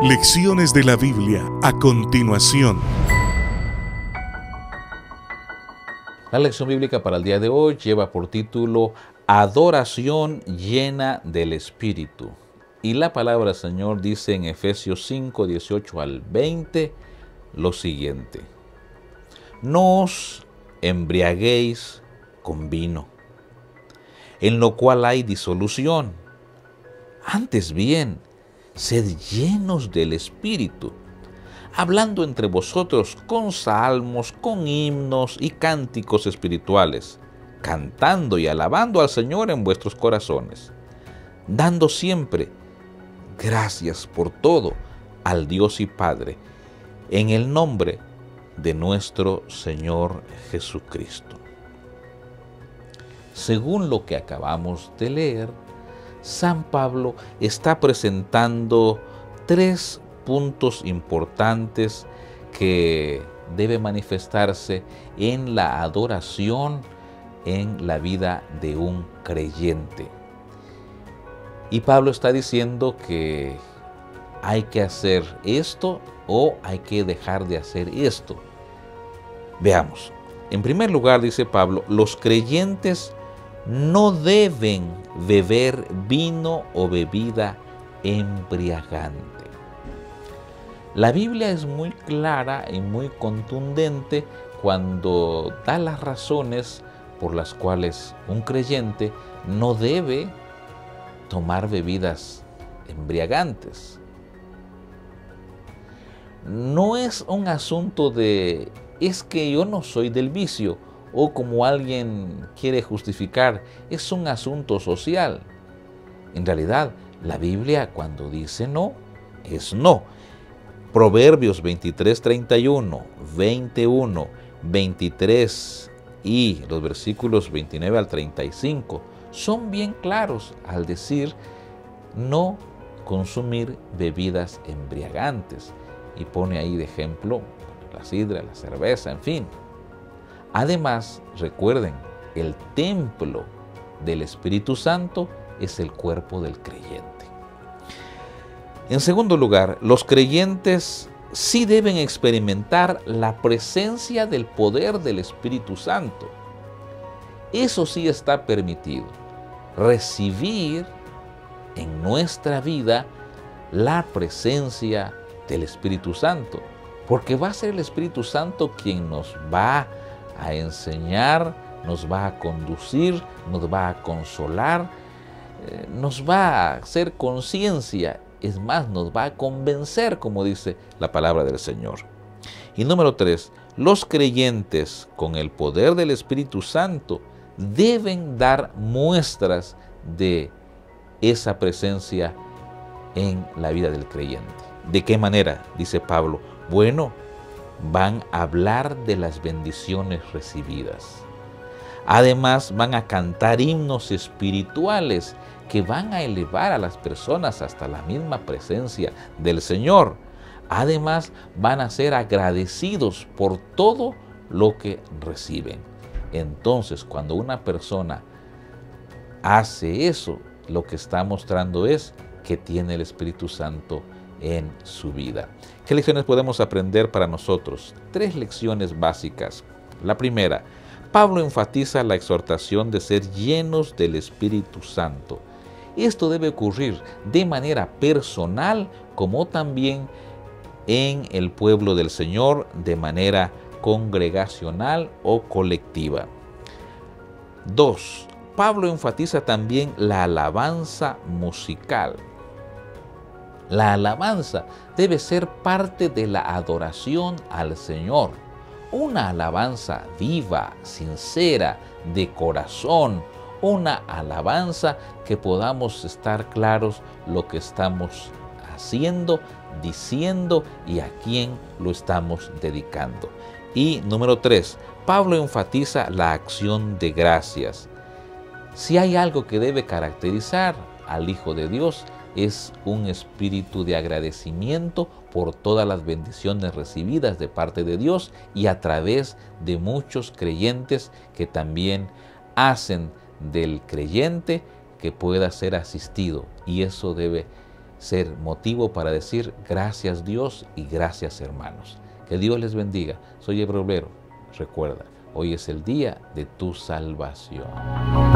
Lecciones de la Biblia a continuación. La lección bíblica para el día de hoy lleva por título Adoración llena del Espíritu. Y la palabra del Señor dice en Efesios 5, 18 al 20 lo siguiente: No os embriaguéis con vino, en lo cual hay disolución. Antes bien, sed llenos del Espíritu, hablando entre vosotros con salmos, con himnos y cánticos espirituales, cantando y alabando al Señor en vuestros corazones, dando siempre gracias por todo al Dios y Padre, en el nombre de nuestro Señor Jesucristo. Según lo que acabamos de leer, San Pablo está presentando tres puntos importantes que debe manifestarse en la adoración en la vida de un creyente. Y Pablo está diciendo que hay que hacer esto o hay que dejar de hacer esto. Veamos. En primer lugar, dice Pablo, los creyentes no deben beber vino o bebida embriagante. La Biblia es muy clara y muy contundente cuando da las razones por las cuales un creyente no debe tomar bebidas embriagantes. No es un asunto de es que yo no soy del vicio, o como alguien quiere justificar, es un asunto social. En realidad, la Biblia cuando dice no, es no. Proverbios 23, 31, 21, 23 y los versículos 29 al 35 son bien claros al decir no consumir bebidas embriagantes. Y pone ahí de ejemplo la sidra, la cerveza, en fin. Además, recuerden, el templo del Espíritu Santo es el cuerpo del creyente. En segundo lugar, los creyentes sí deben experimentar la presencia del poder del Espíritu Santo. Eso sí está permitido. Recibir en nuestra vida la presencia del Espíritu Santo, porque va a ser el Espíritu Santo quien nos va a enseñar, nos va a conducir, nos va a consolar, nos va a hacer conciencia, es más, nos va a convencer, como dice la palabra del Señor. Y número 3, los creyentes con el poder del Espíritu Santo deben dar muestras de esa presencia en la vida del creyente. ¿De qué manera? Dice Pablo. Bueno, van a hablar de las bendiciones recibidas. Además, van a cantar himnos espirituales que van a elevar a las personas hasta la misma presencia del Señor. Además, van a ser agradecidos por todo lo que reciben. Entonces, cuando una persona hace eso, lo que está mostrando es que tiene el Espíritu Santo en su vida. ¿Qué lecciones podemos aprender para nosotros? 3 lecciones básicas. La primera, Pablo enfatiza la exhortación de ser llenos del Espíritu Santo. Esto debe ocurrir de manera personal como también en el pueblo del Señor de manera congregacional o colectiva. 2. Pablo enfatiza también la alabanza musical. La alabanza debe ser parte de la adoración al Señor. Una alabanza viva, sincera, de corazón. Una alabanza que podamos estar claros lo que estamos haciendo, diciendo y a quién lo estamos dedicando. Y número 3, Pablo enfatiza la acción de gracias. Si hay algo que debe caracterizar al Hijo de Dios, es un espíritu de agradecimiento por todas las bendiciones recibidas de parte de Dios y a través de muchos creyentes que también hacen del creyente que pueda ser asistido. Y eso debe ser motivo para decir gracias Dios y gracias hermanos. Que Dios les bendiga. Soy Ebro Obrero. Recuerda, hoy es el día de tu salvación.